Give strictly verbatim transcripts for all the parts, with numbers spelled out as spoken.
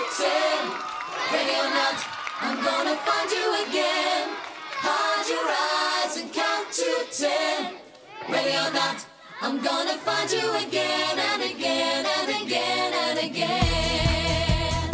ten. Ready or not, I'm gonna find you again. Hide your eyes and count to ten. Ready or not, I'm gonna find you again and again and again and again.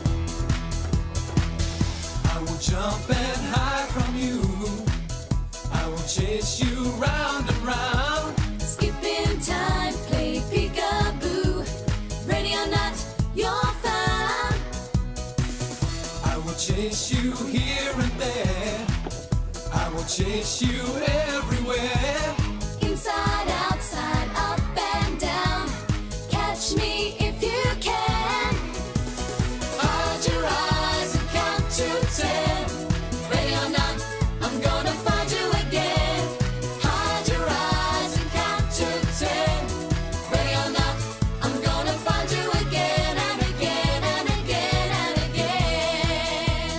I will jump and hide from you. I will chase you round and round. Skipping time, play peekaboo. Ready or not, you're found. I will chase you here and there. I will chase you everywhere. Inside, outside, up and down. Catch me if you can. Hide your eyes and count to ten. Ready or not, I'm gonna find you again. Hide your eyes and count to ten. Ready or not, I'm gonna find you again and again and again and again.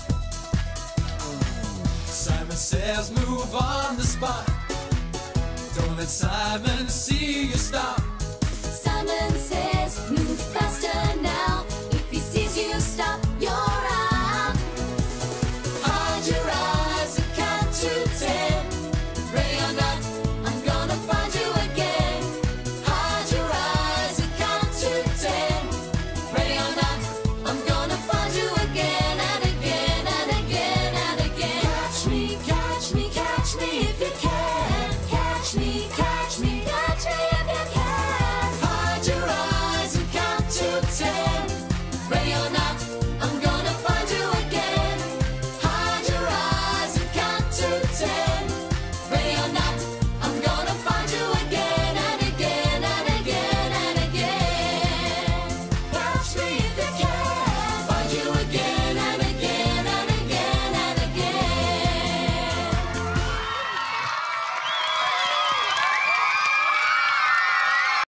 Simon says move on the spot. Don't let Simon see you stop. Simon says